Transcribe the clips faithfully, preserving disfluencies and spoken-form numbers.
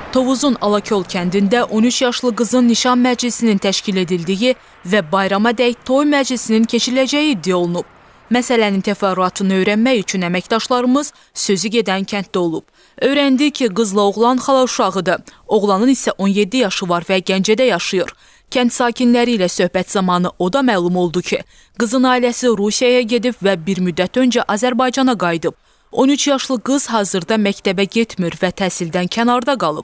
Tovuzun Alakol kəndində on üç yaşlı qızın nişan məclisinin təşkil edildiyi və bayramadək toy məclisinin keçiriləcəyi iddia olunub. Məsələnin təfərrüatını öyrənmək üçün əməkdaşlarımız sözü gedən kənddə olub. Öyrəndi ki, qızla oğlan xala uşağıdır. Oğlanın isə on yeddi yaşı var və Gəncədə yaşayır. Kənd sakinləri ilə söhbət zamanı o da məlum oldu ki, qızın ailəsi Rusiyaya gedib və bir müddət öncə Azərbaycana qayıdıb. on üç yaşlı qız hazırda məktəbə getmir və təhsildən kənarda qalıb.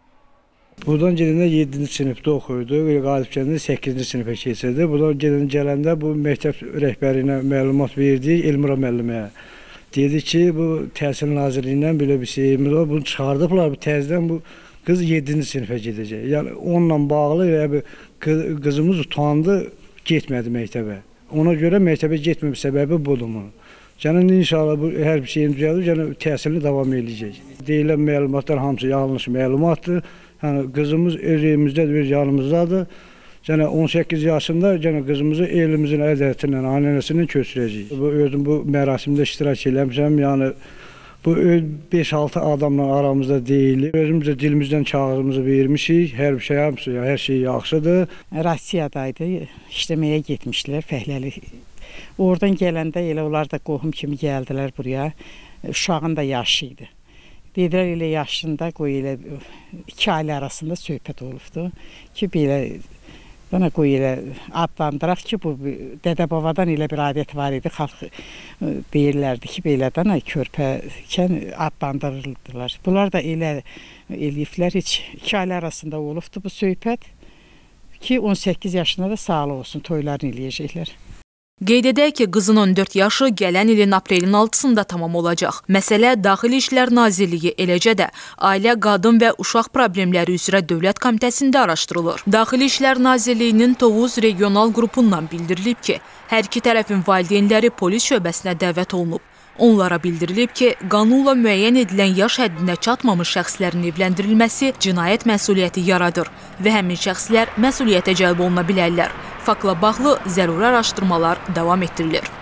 Buradan gedəndə yeddinci sinifdə oxuyurdu, qalib kəndə səkkizinci sinifə keçirdi. Buradan gedəndə gələndə bu məktəb rəhbərinə məlumat verdi, Elmira müəlliməyə. Dedi ki, bu Təhsil Nazirliyindən belə bir şeyimiz var, bunu çıxardıblar, təzədən bu qız yeddinci sinifə gedəcək. Yəni onunla bağlı yəni, qızımız utandı, getmədi məktəbə. Ona görə məktəbə getməmə səbəbi budur bunun. Yəni inşallah bu hər bir şeyin düzəldir, yəni təhsilini davam edəcək. Deyilən məlumatlar hamısı yanlış məlumatdır. Yəni qızımız öz evimizdə, öz yanımızdadır. Yəni on səkkiz yaşında yəni qızımızı elimizin ədətindən, anənəsindən köçürəcəyik. Bu özüm bu mərasimdə iştirak eləmişəm. Yəni bu beş altı adamla aramızda deyil. Özümüz də dilimizdən kağızımızı vermişik. Hər bir şey hamısı, hər şey yaxşıdır. Rusiyadaydı, işləməyə getmişlər, fəhləli. Oradan gələndə elə onlar da qohum kimi gəldilər buraya. Uşağın da yaşı idi. Dedilər elə yaşında qoy elə iki ailə arasında söhbət olubdu ki, belə bana qoy elə adlandıraq ki, bu dədə-babadan elə bir adət var idi. Xalq deyirlərdi ki, belədən körpəkən adlandırırdılar. Bunlar da elə eləyiblər, heç iki ailə arasında olubdu bu söhbət ki, on səkkiz yaşında da sağlıq olsun, toylarını eləyəcəklər. Qeyd edək ki, qızın on dörd yaşı gələn ilin aprelin altısında tamam olacaq. Məsələ Daxili İşlər Nazirliyi, eləcə də Ailə, Qadın və Uşaq Problemləri üzrə Dövlət Komitəsində araşdırılır. Daxili İşlər Nazirliyinin Tovuz regional qrupundan bildirilib ki, hər iki tərəfin valideynləri polis şöbəsinə dəvət olunub. Onlara bildirilib ki, qanunla müəyyən edilən yaş həddinə çatmamış şəxslərin evləndirilməsi cinayət məsuliyyəti yaradır və həmin şəxslər məsuliyyətə cəlb oluna bilərlər. Faktla bağlı zəruri araşdırmalar davam etdirilir.